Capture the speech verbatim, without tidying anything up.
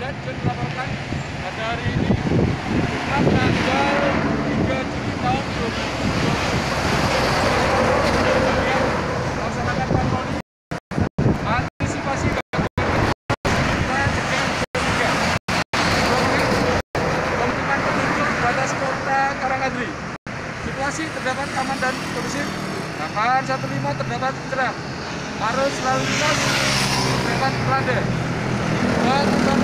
Anda Jun melaporkan pada hari ini Jumat tanggal tiga Juli tahun dua ribu dua puluh. Melaksanakan patroli antisipasi gangguan dengan tiga pemukiman penduduk batas kota Karangandri. Situasi terdapat aman dan kondusif. Kapan satu lima terdapat cerah. Arus lalu lintas terdapat landai. Dan